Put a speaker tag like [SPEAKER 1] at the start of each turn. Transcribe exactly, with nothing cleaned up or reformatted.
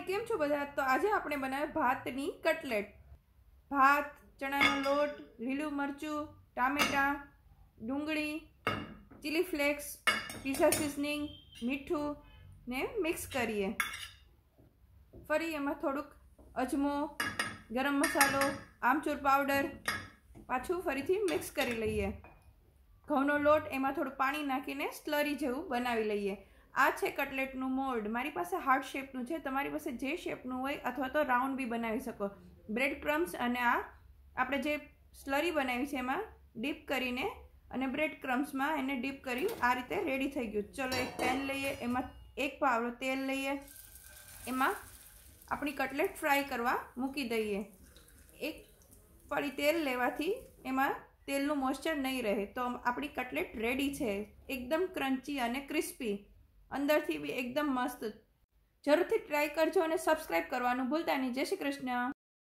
[SPEAKER 1] કેમ છો બધા? તો આજે આપણે બનાવ્યા ભાતની કટલેટ. ભાત, ચણાનો લોટ, લીલું મરચું, ટામેટાં, ડુંગળી, ચીલી ફ્લેક્સ, પીઝા સિઝનિંગ, મીઠું ને મિક્સ કરીએ. ફરી એમાં થોડુંક અજમો, ગરમ મસાલો, આમચૂર પાવડર પાછું ફરીથી મિક્સ કરી લઈએ. ઘઉંનો લોટ એમાં થોડું પાણી નાખીને સ્લરી જેવું બનાવી લઈએ. આ છે કટલેટનું મોલ્ડ. મારી પાસે હાર્ટ શેપનું છે, તમારી પાસે જે શેપનું હોય અથવા તો રાઉન્ડ બી બનાવી શકો. બ્રેડ ક્રમ્સ અને આ આપણે જે સ્લરી બનાવી છે એમાં ડીપ કરીને અને બ્રેડ ક્રમ્સમાં એને ડીપ કરી આ રીતે રેડી થઈ ગયું. ચલો એક પેન લઈએ, એમાં એક પાવડો તેલ લઈએ, એમાં આપણી કટલેટ ફ્રાય કરવા મૂકી દઈએ. એક પડી તેલ લેવાથી એમાં તેલનું મોઇસ્ચર નહીં રહે. તો આપણી કટલેટ રેડી છે, એકદમ ક્રન્ચી અને ક્રિસ્પી, અંદરથી બી એકદમ મસ્ત. જરૂરથી ટ્રાય કરજો અને સબસ્ક્રાઈબ કરવાનું ભૂલતા નહીં. જય શ્રી કૃષ્ણ.